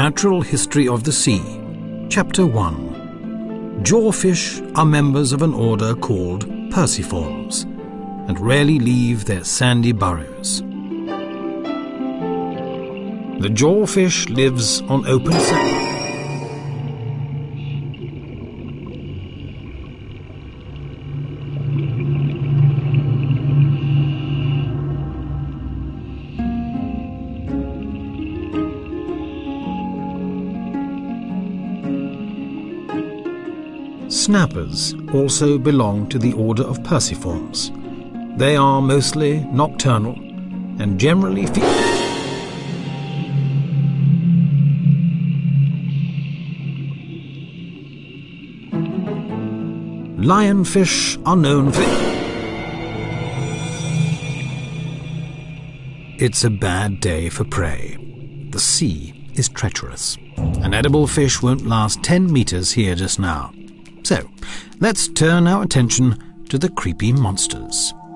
Natural History of the Sea, Chapter 1. Jawfish are members of an order called Perciformes, and rarely leave their sandy burrows. The jawfish lives on open sea. Snappers also belong to the order of Perciformes. They are mostly nocturnal and generally feed. Lionfish are known for. It's a bad day for prey. The sea is treacherous. An edible fish won't last 10 meters here just now. So, let's turn our attention to the creepy monsters.